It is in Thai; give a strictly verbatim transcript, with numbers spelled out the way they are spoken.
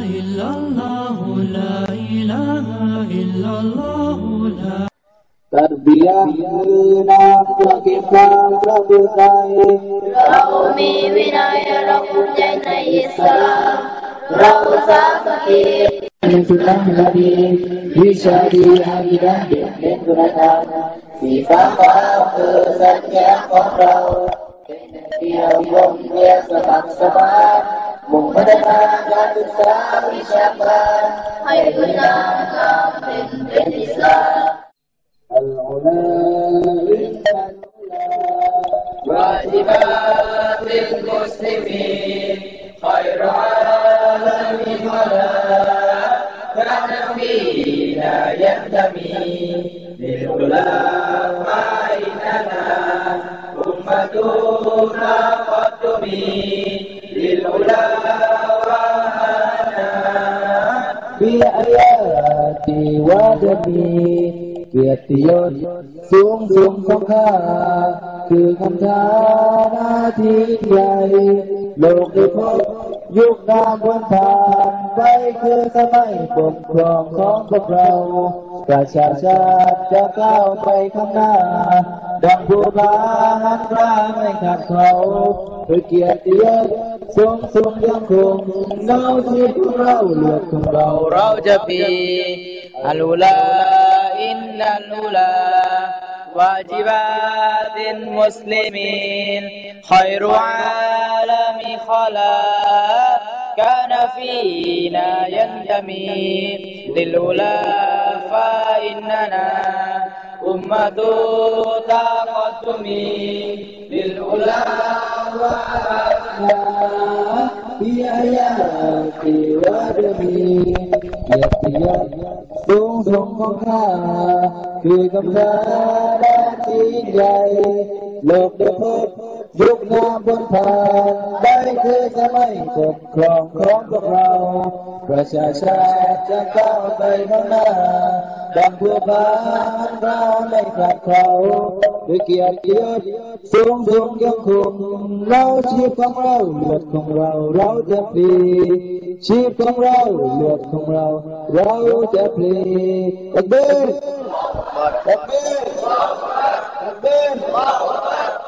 إلا الله لا إله إلا الله لا Terbiak benar kita berkai Raumi winaya rakunya Islam Rausa fakir Sunnah Nabi bisa dihadirkan dengan gerakan sifat kesatria kontrol dia bom dia sebab-sebab mengenalkan usaha wisyakan Hai gunakan dan Islam واجبات المسلمين خير عالم خلق كان فينا ينتمي للخلفاء إننا أمة تقدم للعلماء بآياتي ودميเกียรติยศสูงส่งของข้าคือคำท้าหน้าที่ใหญ่โลกได้พบยุคน้ำวนผ่านไปคือสมัยปกครองของพวกเราประชาชาติจะก้าวไปข้างหน้าดังภูผาหันกล้าไม่ขาดเขาด้วยเกียรติยศสูงส่งยังคงเงาชีวิตของเราเลือดของเราเราจะปีอัลลาอินนัลอุลาวาจิบาตินมุสลิมีนขัยรุอาลามิขลากานะฟีนายันตมีลิลอุลาฟาอินนาอุมมะตุตะกัดตุมีลิลอุลาวะนาบิอายาติวะดมีเกียรติยศสูงส่งของข้าคือกำลังและที่ใหญ่โลกได้พบยุคน้ำบนผ่านได้คือสมัยปกครองของพวกเราประชาชาติจะก้าวไปข้างหน้าดังภูผาหันกล้าไม่ขาดเขาด้วยเกียรติยศสูงส่งยังคงเราชีพของเราเลือดของเราเราจะพลีชีพของเราเลือดของเราเราจะพลีตักบีรตักบีรตักบีร